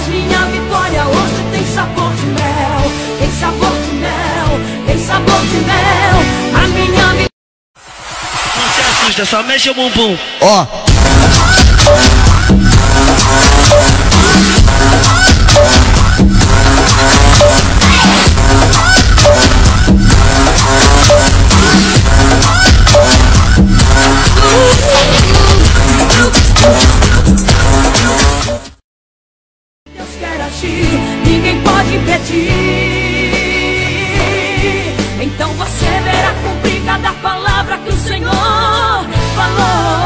Mas minha vitória hoje tem sabor de mel, tem sabor de mel, tem sabor de mel. A minha vitória. Não se assusta, só mexe o bumbum. Ó. Deus quer agir, ninguém pode impedir. Então você verá cumprir cada palavra que o Senhor falou.